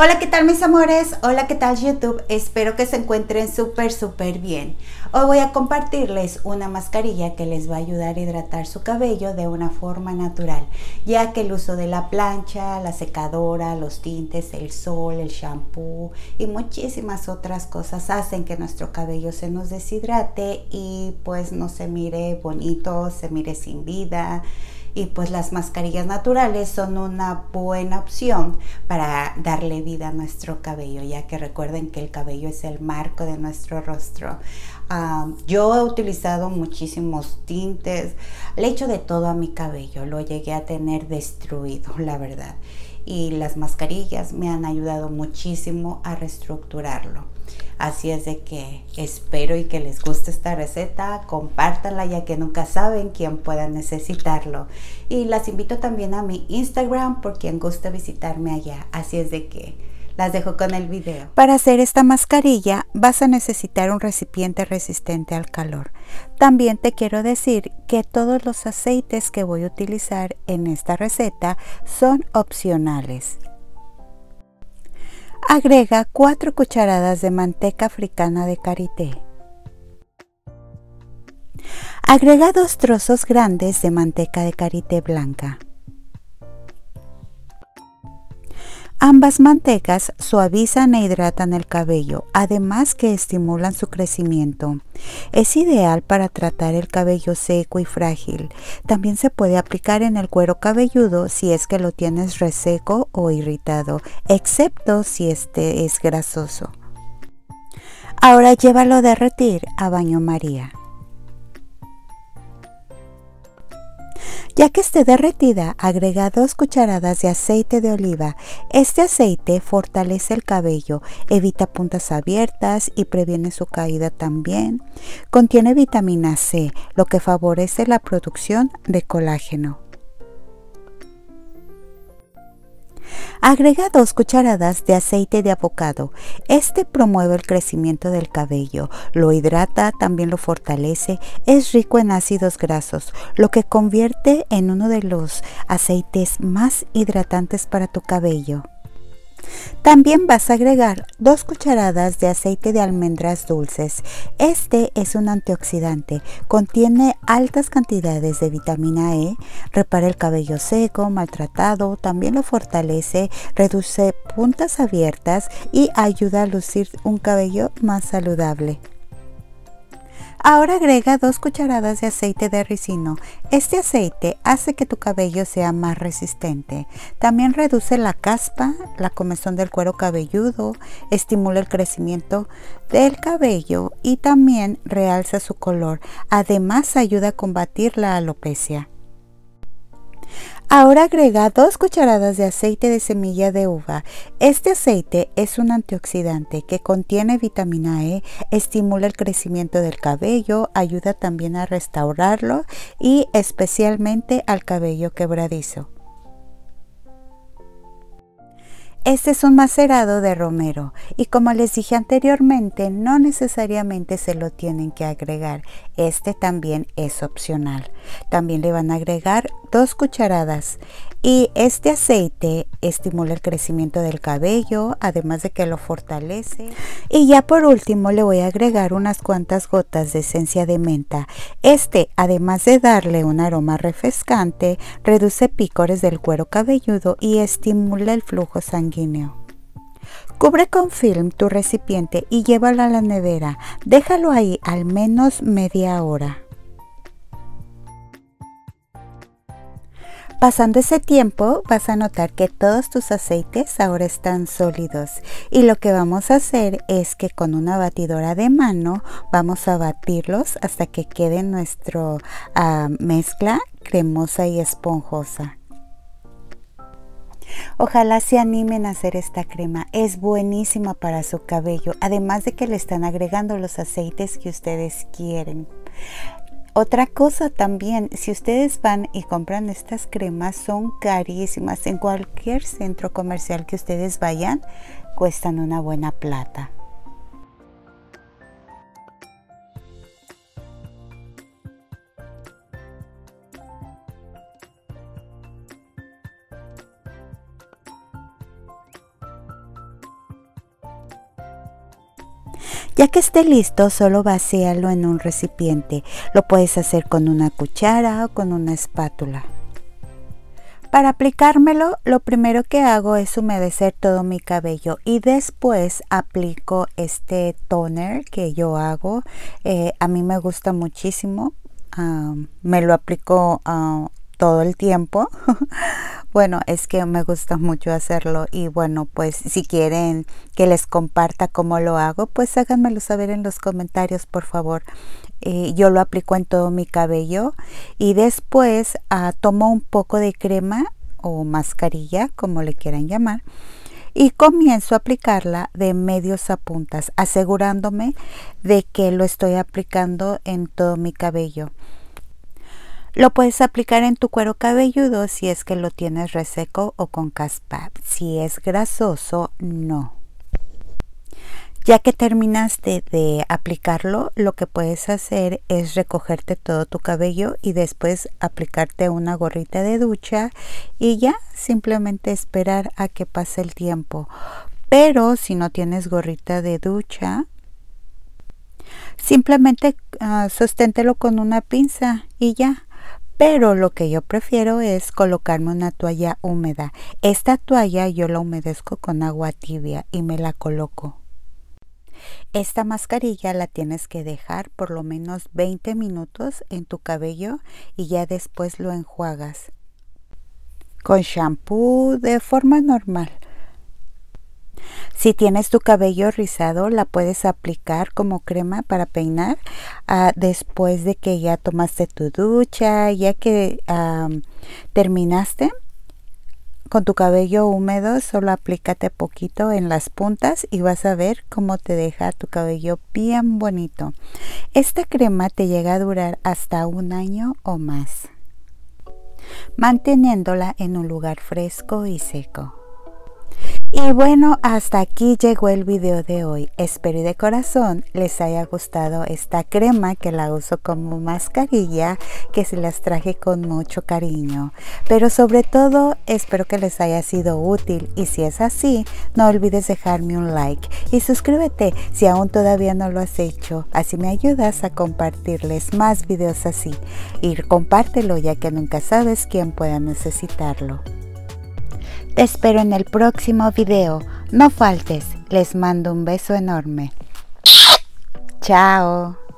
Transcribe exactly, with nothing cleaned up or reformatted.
Hola, ¿qué tal mis amores? Hola, ¿qué tal YouTube? Espero que se encuentren súper, súper bien. Hoy voy a compartirles una mascarilla que les va a ayudar a hidratar su cabello de una forma natural, ya que el uso de la plancha, la secadora, los tintes, el sol, el shampoo y muchísimas otras cosas hacen que nuestro cabello se nos deshidrate y pues no se mire bonito, se mire sin vida. Y pues las mascarillas naturales son una buena opción para darle vida a nuestro cabello, ya que recuerden que el cabello es el marco de nuestro rostro. Um, yo he utilizado muchísimos tintes, le echo de todo a mi cabello, lo llegué a tener destruido, la verdad. Y las mascarillas me han ayudado muchísimo a reestructurarlo. Así es de que espero y que les guste esta receta, compártanla ya que nunca saben quién pueda necesitarlo. Y las invito también a mi Instagram por quien guste visitarme allá. Así es de que las dejo con el video. Para hacer esta mascarilla vas a necesitar un recipiente resistente al calor. También te quiero decir que todos los aceites que voy a utilizar en esta receta son opcionales. Agrega cuatro cucharadas de manteca africana de karité. Agrega dos trozos grandes de manteca de karité blanca. Ambas mantecas suavizan e hidratan el cabello, además que estimulan su crecimiento. Es ideal para tratar el cabello seco y frágil. También se puede aplicar en el cuero cabelludo si es que lo tienes reseco o irritado, excepto si este es grasoso. Ahora llévalo a derretir a baño María. Ya que esté derretida, agrega dos cucharadas de aceite de oliva. Este aceite fortalece el cabello, evita puntas abiertas y previene su caída también. Contiene vitamina C, lo que favorece la producción de colágeno. Agrega dos cucharadas de aceite de avocado. Este promueve el crecimiento del cabello, lo hidrata, también lo fortalece, es rico en ácidos grasos, lo que convierte en uno de los aceites más hidratantes para tu cabello. También vas a agregar dos cucharadas de aceite de almendras dulces. Este es un antioxidante, contiene altas cantidades de vitamina E, repara el cabello seco, maltratado, también lo fortalece, reduce puntas abiertas y ayuda a lucir un cabello más saludable. Ahora agrega dos cucharadas de aceite de ricino. Este aceite hace que tu cabello sea más resistente. También reduce la caspa, la comezón del cuero cabelludo, estimula el crecimiento del cabello y también realza su color. Además ayuda a combatir la alopecia. Ahora agrega dos cucharadas de aceite de semilla de uva. Este aceite es un antioxidante que contiene vitamina E, estimula el crecimiento del cabello, ayuda también a restaurarlo y especialmente al cabello quebradizo. Este es un macerado de romero y como les dije anteriormente, no necesariamente se lo tienen que agregar. Este también es opcional. También le van a agregar dos cucharadas y este aceite estimula el crecimiento del cabello, además de que lo fortalece. Y ya por último le voy a agregar unas cuantas gotas de esencia de menta. Este, además de darle un aroma refrescante, reduce picores del cuero cabelludo y estimula el flujo sanguíneo. Cubre con film tu recipiente y llévalo a la nevera. Déjalo ahí al menos media hora. Pasando ese tiempo vas a notar que todos tus aceites ahora están sólidos y lo que vamos a hacer es que con una batidora de mano vamos a batirlos hasta que quede nuestra uh, mezcla cremosa y esponjosa. Ojalá se animen a hacer esta crema, es buenísima para su cabello, además de que le están agregando los aceites que ustedes quieren. Otra cosa también, si ustedes van y compran estas cremas, son carísimas. En cualquier centro comercial que ustedes vayan, cuestan una buena plata. Ya que esté listo, solo vacíalo en un recipiente. Lo puedes hacer con una cuchara o con una espátula. Para aplicármelo, lo primero que hago es humedecer todo mi cabello y después aplico este toner que yo hago. Eh, a mí me gusta muchísimo. Uh, me lo aplico uh, todo el tiempo. Bueno, es que me gusta mucho hacerlo y bueno, pues si quieren que les comparta cómo lo hago, pues háganmelo saber en los comentarios, por favor. Eh, yo lo aplico en todo mi cabello y después uh, tomo un poco de crema o mascarilla, como le quieran llamar, y comienzo a aplicarla de medios a puntas, asegurándome de que lo estoy aplicando en todo mi cabello. Lo puedes aplicar en tu cuero cabelludo si es que lo tienes reseco o con caspa. Si es grasoso, no. Ya que terminaste de aplicarlo, lo que puedes hacer es recogerte todo tu cabello y después aplicarte una gorrita de ducha y ya simplemente esperar a que pase el tiempo. Pero si no tienes gorrita de ducha, simplemente uh, sosténtelo con una pinza y ya. Pero lo que yo prefiero es colocarme una toalla húmeda. Esta toalla yo la humedezco con agua tibia y me la coloco. Esta mascarilla la tienes que dejar por lo menos veinte minutos en tu cabello y ya después lo enjuagas con shampoo de forma normal. Si tienes tu cabello rizado, la puedes aplicar como crema para peinar uh, después de que ya tomaste tu ducha, ya que um, terminaste. Con tu cabello húmedo, solo aplícate poquito en las puntas y vas a ver cómo te deja tu cabello bien bonito. Esta crema te llega a durar hasta un año o más, manteniéndola en un lugar fresco y seco. Y bueno, hasta aquí llegó el video de hoy. Espero y de corazón les haya gustado esta crema que la uso como mascarilla, que se las traje con mucho cariño. Pero sobre todo espero que les haya sido útil y si es así, no olvides dejarme un like y suscríbete si aún todavía no lo has hecho. Así me ayudas a compartirles más videos así. Y compártelo ya que nunca sabes quién pueda necesitarlo. Te espero en el próximo video. No faltes. Les mando un beso enorme. Chao.